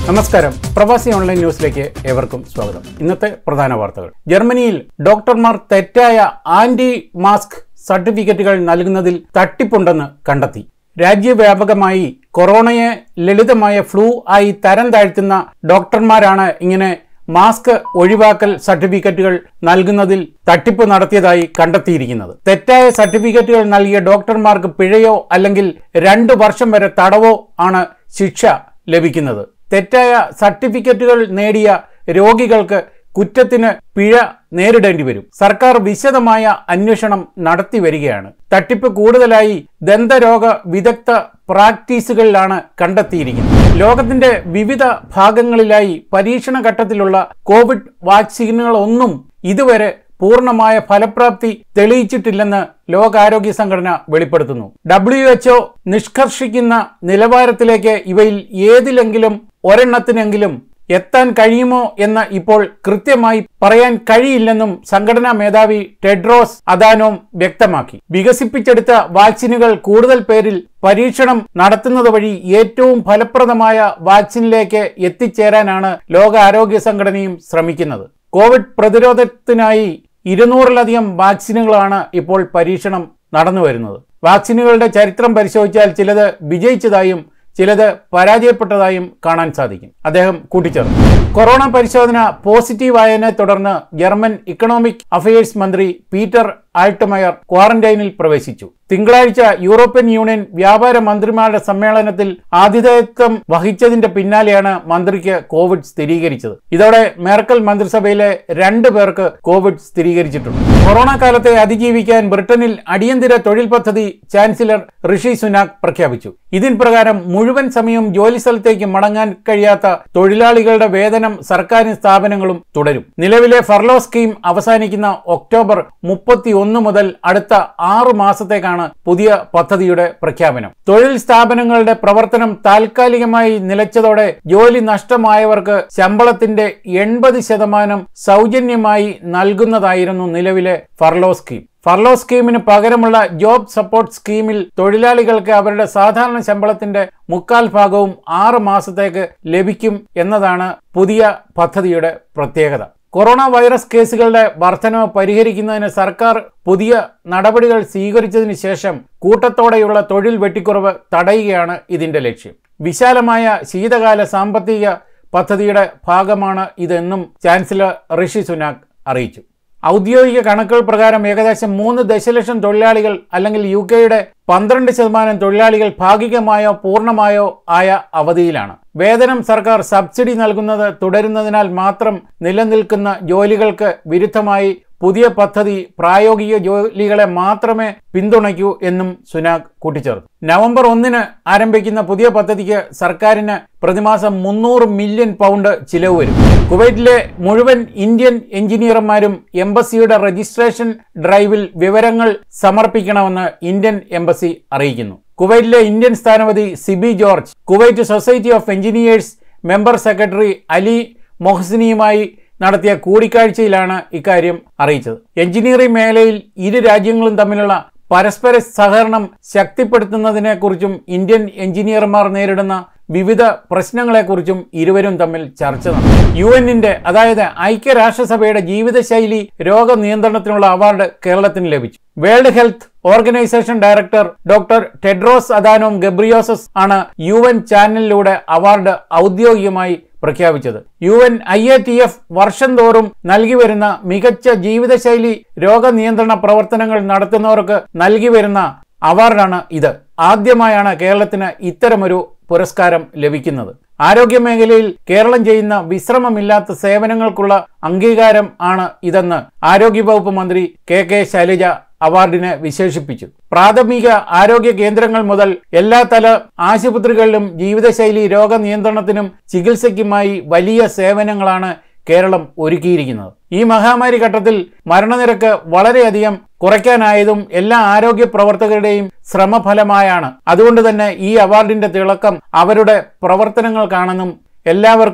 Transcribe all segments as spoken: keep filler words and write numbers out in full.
നമസ്കാരം, പ്രവാസി ഓൺലൈൻ ന്യൂസിലേക്ക് ഏവർക്കും സ്വാഗതം. ഇന്നത്തെ പ്രധാന വാർത്തകൾ. ജർമനിയിൽ ഡോക്ടർമാർ തെറ്റായ ആന്റി മാസ്ക് സർട്ടിഫിക്കറ്റുകൾ നൽകുന്നതിൽ തട്ടിപ്പുണ്ടെന്ന് കണ്ടെത്തി. രാജ്യവ്യാപകമായി കൊറോണയെ ലളിതമായ ഫ്ലൂ ആയി തരം താഴ്ത്തുന്ന ഡോക്ടർമാരാണ് ഇങ്ങനെ മാസ്ക് ഒഴിവാക്കൽ സർട്ടിഫിക്കറ്റുകൾ നൽകുന്നതിൽ തട്ടിപ്പ് നടത്തിയതായി കണ്ടെത്തിയിരിക്കുന്നത്. തെറ്റായ സർട്ടിഫിക്കറ്റുകൾ നൽകിയ ഡോക്ടർമാർക്ക് പിഴയോ അല്ലെങ്കിൽ രണ്ടു വർഷം വരെ തടവോ ആണ് ശിക്ഷ ലഭിക്കുന്നത്. തെറ്റായ സർട്ടിഫിക്കറ്റുകൾ നേടിയ രോഗികൾക്ക് കുറ്റത്തിന് പിഴ നേരിടേണ്ടി വരും. സർക്കാർ വിശദമായ അന്വേഷണം നടത്തി വരികയാണ്. തട്ടിപ്പ് കൂടുതലായി ദന്തരോഗ വിദഗ്ധ പ്രാക്ടീസുകളിലാണ് കണ്ടെത്തിയിരിക്കുന്നത്. ലോകത്തിന്റെ വിവിധ ഭാഗങ്ങളിലായി പരീക്ഷണ ഘട്ടത്തിലുള്ള കോവിഡ് വാക്സിനുകളൊന്നും ഇതുവരെ പൂർണ്ണമായ ഫലപ്രാപ്തി തെളിയിച്ചിട്ടില്ലെന്ന് ലോകാരോഗ്യ സംഘടന വെളിപ്പെടുത്തുന്നു. ഡബ്ല്യു എച്ച് ഒ നിഷ്കർഷിക്കുന്ന നിലവാരത്തിലേക്ക് ഇവയിൽ ഏതിലെങ്കിലും ഒരെണ്ണത്തിനെങ്കിലും എത്താൻ കഴിയുമോ എന്ന് ഇപ്പോൾ കൃത്യമായി പറയാൻ കഴിയില്ലെന്നും സംഘടനാ മേധാവി ടെഡ്രോസ് അദാനോം വ്യക്തമാക്കി. വികസിപ്പിച്ചെടുത്ത വാക്സിനുകൾ കൂടുതൽ പേരിൽ പരീക്ഷണം നടത്തുന്നത് വഴി ഏറ്റവും ഫലപ്രദമായ വാക്സിനിലേക്ക് എത്തിച്ചേരാനാണ് ലോകാരോഗ്യ സംഘടനയും ശ്രമിക്കുന്നത്. കോവിഡ് പ്രതിരോധത്തിനായി ഇരുന്നൂറിലധികം വാക്സിനുകളാണ് ഇപ്പോൾ പരീക്ഷണം നടന്നു വരുന്നത്. വാക്സിനുകളുടെ ചരിത്രം പരിശോധിച്ചാൽ ചിലത് വിജയിച്ചതായും ചിലത് പരാജയപ്പെട്ടതായും കാണാൻ സാധിക്കും, അദ്ദേഹം കൂട്ടിച്ചേർത്തു. കൊറോണ പരിശോധന പോസിറ്റീവായതിനെ തുടർന്ന് ജർമ്മൻ ഇക്കണോമിക് അഫയേഴ്സ് മന്ത്രി പീറ്റർ ആൾട്ട്മയർ ക്വാറന്റൈനിൽ പ്രവേശിച്ചു. തിങ്കളാഴ്ച യൂറോപ്യൻ യൂണിയൻ വ്യാപാര മന്ത്രിമാരുടെ സമ്മേളനത്തിൽ ആതിഥേയത്വം വഹിച്ചതിന്റെ പിന്നാലെയാണ് മന്ത്രിക്ക് കോവിഡ് സ്ഥിരീകരിച്ചത്. ഇതോടെ മേർക്കൽ മന്ത്രിസഭയിലെ രണ്ടു പേർക്ക് കോവിഡ് സ്ഥിരീകരിച്ചിട്ടുണ്ട്. കൊറോണ കാലത്തെ അതിജീവിക്കാൻ ബ്രിട്ടനിൽ അടിയന്തര തൊഴിൽ പദ്ധതി ചാൻസലർ ഋഷി സുനാക് പ്രഖ്യാപിച്ചു. ഇതിൻ പ്രകാരം മുഴുവൻ സമയം ജോലി സ്ഥലത്തേക്ക് മടങ്ങാൻ കഴിയാത്ത തൊഴിലാളികളുടെ വേതനം സർക്കാരും സ്ഥാപനങ്ങളും തുടരും. നിലവിലെ ഫർലോ സ്കീം അവസാനിക്കുന്ന ഒക്ടോബർ മുപ്പത്തി ഒന്ന് മുതൽ അടുത്ത ആറു മാസത്തേക്കാണ് പുതിയ പദ്ധതിയുടെ പ്രഖ്യാപനം. തൊഴിൽ സ്ഥാപനങ്ങളുടെ പ്രവർത്തനം താൽക്കാലികമായി നിലച്ചതോടെ ജോലി നഷ്ടമായവർക്ക് ശമ്പളത്തിന്റെ എൺപത് ശതമാനം സൗജന്യമായി നൽകുന്നതായിരുന്നു നിലവിലെ ഫർലോ സ്കീം. ഫർലോ സ്കീമിന് പകരമുള്ള ജോബ് സപ്പോർട്ട് സ്കീമിൽ തൊഴിലാളികൾക്ക് അവരുടെ സാധാരണ ശമ്പളത്തിന്റെ മുക്കാൽ ഭാഗവും ആറ് മാസത്തേക്ക് ലഭിക്കും എന്നതാണ് പുതിയ പദ്ധതിയുടെ പ്രത്യേകത. കൊറോണ വൈറസ് കേസുകളുടെ വർധനവ് പരിഹരിക്കുന്നതിന് സർക്കാർ പുതിയ നടപടികൾ സ്വീകരിച്ചതിന് ശേഷം കൂട്ടത്തോടെയുള്ള തൊഴിൽ വെട്ടിക്കുറവ് തടയുകയാണ് ഇതിന്റെ ലക്ഷ്യം. വിശാലമായ ശീതകാല സാമ്പത്തിക പദ്ധതിയുടെ ഭാഗമാണ് ഇതെന്നും ചാൻസലർ ഋഷി സുനാക് അറിയിച്ചു. ഔദ്യോഗിക കണക്കുകൾ പ്രകാരം ഏകദേശം മൂന്ന് ദശലക്ഷം തൊഴിലാളികൾ അല്ലെങ്കിൽ യു കെയുടെ പന്ത്രണ്ട് ശതമാനം തൊഴിലാളികൾ ഭാഗികമായോ പൂർണ്ണമായോ ആയ അവധിയിലാണ്. വേതനം സർക്കാർ സബ്സിഡി നൽകുന്നത് തുടരുന്നതിനാൽ മാത്രം നിലനിൽക്കുന്ന ജോലികൾക്ക് വിരുദ്ധമായി പുതിയ പദ്ധതി പ്രായോഗിക ജോലികളെ മാത്രമേ പിന്തുണയ്ക്കൂ എന്നും സുനാക് കൂട്ടിച്ചേർത്തു. നവംബർ ഒന്നിന് ആരംഭിക്കുന്ന പുതിയ പദ്ധതിക്ക് സർക്കാരിന് പ്രതിമാസം മുന്നൂറ് മില്യൺ പൗണ്ട് ചിലവ് വരും. കുവൈറ്റിലെ മുഴുവൻ ഇന്ത്യൻ എഞ്ചിനീയർമാരും എംബസിയുടെ രജിസ്ട്രേഷൻ ഡ്രൈവിൽ വിവരങ്ങൾ സമർപ്പിക്കണമെന്ന് ഇന്ത്യൻ എംബസി അറിയിക്കുന്നു. കുവൈറ്റിലെ ഇന്ത്യൻ സ്ഥാനപതി Sibi George Kuwait society of engineers member secretary Ali മൊഹ്സിനിയുമായി നടത്തിയ കൂടിക്കാഴ്ചയിലാണ് ഇക്കാര്യം അറിയിച്ചത്. എഞ്ചിനീയറിംഗ് മേഖലയിൽ ഇരു രാജ്യങ്ങളും തമ്മിലുള്ള പരസ്പര സഹകരണം ശക്തിപ്പെടുത്തുന്നതിനെക്കുറിച്ചും ഇന്ത്യൻ എഞ്ചിനീയർമാർ നേരിടുന്ന വിവിധ പ്രശ്നങ്ങളെക്കുറിച്ചും ഇരുവരും തമ്മിൽ ചർച്ച നടത്തി. യു എന്നിന്റെ അതായത് ഐക്യരാഷ്ട്രസഭയുടെ ജീവിതശൈലി രോഗനിയന്ത്രണത്തിനുള്ള അവാർഡ് കേരളത്തിന് ലഭിച്ചു. World Health Organization director doctor Tedros Adhanom Ghebreyesus ആണ് യു എൻ ചാനലിലൂടെ അവാർഡ് ഔദ്യോഗികമായി പ്രഖ്യാപിച്ചത്. U N I A T F വർഷം തോറും നൽകി വരുന്ന മികച്ച ജീവിതശൈലി രോഗനിയന്ത്രണ പ്രവർത്തനങ്ങൾ നടത്തുന്നവർക്ക് നൽകി വരുന്ന അവാർഡാണ് ഇത്. ആദ്യമായാണ് കേരളത്തിന് ഇത്തരമൊരു പുരസ്കാരം ലഭിക്കുന്നത്. ആരോഗ്യ മേഖലയിൽ കേരളം ചെയ്യുന്ന വിശ്രമമില്ലാത്ത സേവനങ്ങൾക്കുള്ള അംഗീകാരം ആണ് ഇതെന്ന് ആരോഗ്യവകുപ്പ് മന്ത്രി കെ കെ ശൈലജ അവാർഡിനെ വിശേഷിപ്പിച്ചു. പ്രാഥമിക ആരോഗ്യ കേന്ദ്രങ്ങൾ മുതൽ എല്ലാ തല ആശുപത്രികളിലും ജീവിതശൈലി രോഗനിയന്ത്രണത്തിനും ചികിത്സയ്ക്കുമായി വലിയ സേവനങ്ങളാണ് കേരളം ഒരുക്കിയിരിക്കുന്നത്. ഈ മഹാമാരി ഘട്ടത്തിൽ മരണനിരക്ക് വളരെയധികം കുറയ്ക്കാനായതും എല്ലാ ആരോഗ്യ പ്രവർത്തകരുടെയും ശ്രമഫലമായാണ്. അതുകൊണ്ട് തന്നെ ഈ അവാർഡിന്റെ തിളക്കം അവരുടെ പ്രവർത്തനങ്ങൾക്കാണെന്നും എല്ലാവർക്കും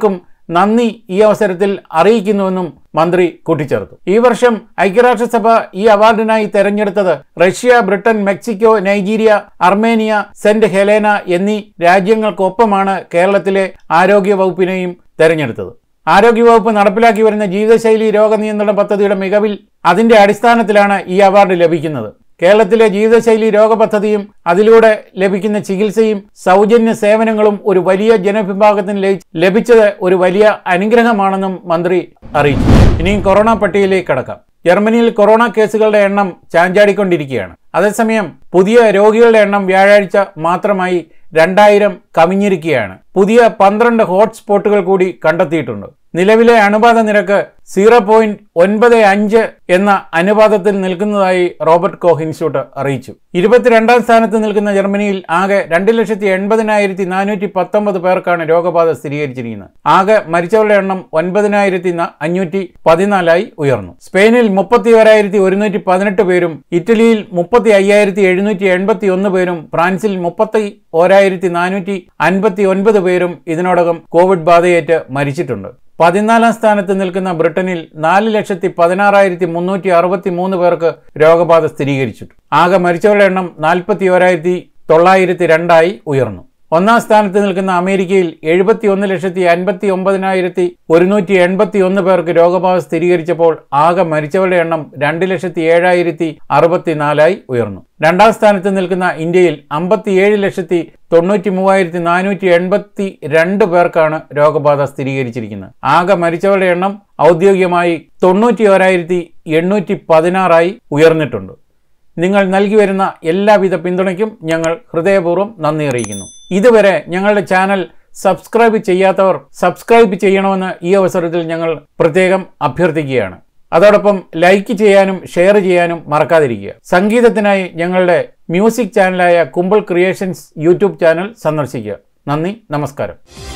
നന്ദി ഈ അവസരത്തിൽ അറിയിക്കുന്നുവെന്നും മന്ത്രി കൂട്ടിച്ചേർത്തു. ഈ വർഷം ഐക്യരാഷ്ട്രസഭ ഈ അവാർഡിനായി തെരഞ്ഞെടുത്തത് Russia, Britain, Mexico, Nigeria, Armenia, Saint Helena എന്നീ രാജ്യങ്ങൾക്കൊപ്പമാണ് കേരളത്തിലെ ആരോഗ്യ വകുപ്പിനെയും തെരഞ്ഞെടുത്തത്. ആരോഗ്യവകുപ്പ് നടപ്പിലാക്കി വരുന്ന ജീവിതശൈലി രോഗനിയന്ത്രണ പദ്ധതിയുടെ മികവിൽ അതിന്റെ അടിസ്ഥാനത്തിലാണ് ഈ അവാർഡ് ലഭിക്കുന്നത്. കേരളത്തിലെ ജീവിതശൈലി രോഗ പദ്ധതിയും അതിലൂടെ ലഭിക്കുന്ന ചികിത്സയും സൗജന്യ സേവനങ്ങളും ഒരു വലിയ ജനവിഭാഗത്തിന് ലഭിച്ചത് ഒരു വലിയ അനുഗ്രഹമാണെന്നും മന്ത്രി അറിയിച്ചു. ഇനിയും കൊറോണ പട്ടികയിലേക്ക് കടക്കാം. ജർമ്മനിയിൽ കൊറോണ കേസുകളുടെ എണ്ണം ചാഞ്ചാടിക്കൊണ്ടിരിക്കുകയാണ്. അതേസമയം പുതിയ രോഗികളുടെ എണ്ണം വ്യാഴാഴ്ച മാത്രമായി രണ്ടായിരം കവിഞ്ഞിരിക്കുകയാണ്. പുതിയ പന്ത്രണ്ട് ഹോട്ട്സ്പോട്ടുകൾ കൂടി കണ്ടെത്തിയിട്ടുണ്ട്. നിലവിലെ അണുബാധ നിരക്ക് സീറോ പോയിന്റ് ഒൻപത് അഞ്ച് എന്ന അനുപാതത്തിൽ നിൽക്കുന്നതായി റോബർട്ട് കോഹ് ഇൻസ്റ്റിറ്റ്യൂട്ട് അറിയിച്ചു. ഇരുപത്തിരണ്ടാം സ്ഥാനത്ത് നിൽക്കുന്ന ജർമ്മനിയിൽ ആകെ രണ്ട് ലക്ഷത്തി എൺപതിനായിരത്തി നാനൂറ്റി പത്തൊമ്പത് പേർക്കാണ് രോഗബാധ സ്ഥിരീകരിച്ചിരിക്കുന്നത്. ആകെ മരിച്ചവരുടെ എണ്ണം ഒൻപതിനായിരത്തി അഞ്ഞൂറ്റി പതിനാലായി ഉയർന്നു. സ്പെയിനിൽ മുപ്പത്തി ഒരായിരത്തി ഒരുന്നൂറ്റി പതിനെട്ട് പേരും ഇറ്റലിയിൽ മുപ്പത്തി അയ്യായിരത്തി എഴുന്നൂറ്റി എൺപത്തി ഒന്ന് പേരും ഫ്രാൻസിൽ മുപ്പത്തി ഓരായിരത്തി നാനൂറ്റി അൻപത്തി ഒൻപത് പേരും ഇതിനോടകം കോവിഡ് ബാധയേറ്റ് മരിച്ചിട്ടുണ്ട്. പതിനാലാം സ്ഥാനത്ത് നിൽക്കുന്ന ബ്രിട്ടനിൽ നാല് ലക്ഷത്തി പതിനാറായിരത്തി മുന്നൂറ്റി അറുപത്തി മൂന്ന് പേർക്ക് രോഗബാധ സ്ഥിരീകരിച്ചു. ആകെ മരിച്ചവരുടെ എണ്ണം നാൽപ്പത്തി ഓരായിരത്തി തൊള്ളായിരത്തി രണ്ടായി ഉയർന്നു. ഒന്നാം സ്ഥാനത്ത് നിൽക്കുന്ന അമേരിക്കയിൽ എഴുപത്തി ഒന്ന് ലക്ഷത്തി അൻപത്തി ഒമ്പതിനായിരത്തി ഒരുന്നൂറ്റി എൺപത്തി ഒന്ന് പേർക്ക് രോഗബാധ സ്ഥിരീകരിച്ചപ്പോൾ ആകെ മരിച്ചവരുടെ എണ്ണം രണ്ട് ലക്ഷത്തി ഏഴായിരത്തി അറുപത്തിനാലായി ഉയർന്നു. രണ്ടാം സ്ഥാനത്ത് നിൽക്കുന്ന ഇന്ത്യയിൽ അമ്പത്തിയേഴ് ലക്ഷത്തി തൊണ്ണൂറ്റി മൂവായിരത്തി നാനൂറ്റി എൺപത്തി രണ്ട് പേർക്കാണ് രോഗബാധ സ്ഥിരീകരിച്ചിരിക്കുന്നത്. ആകെ മരിച്ചവരുടെ എണ്ണം ഔദ്യോഗികമായി തൊണ്ണൂറ്റി ഓരായിരത്തി എണ്ണൂറ്റി പതിനാറായി ഉയർന്നിട്ടുണ്ട്. നിങ്ങൾ നൽകി വരുന്ന എല്ലാവിധ പിന്തുണയ്ക്കും ഞങ്ങൾ ഹൃദയപൂർവ്വം നന്ദി അറിയിക്കുന്നു. ഇതുവരെ ഞങ്ങളുടെ ചാനൽ സബ്സ്ക്രൈബ് ചെയ്യാത്തവർ സബ്സ്ക്രൈബ് ചെയ്യണമെന്ന് ഈ അവസരത്തിൽ ഞങ്ങൾ പ്രത്യേകം അഭ്യർത്ഥിക്കുകയാണ്. അതോടൊപ്പം ലൈക്ക് ചെയ്യാനും ഷെയർ ചെയ്യാനും മറക്കാതിരിക്കുക. സംഗീതത്തിനായി ഞങ്ങളുടെ മ്യൂസിക് ചാനലായ കുമ്പിൾ ക്രിയേഷൻസ് യൂട്യൂബ് ചാനൽ സന്ദർശിക്കുക. നന്ദി, നമസ്കാരം.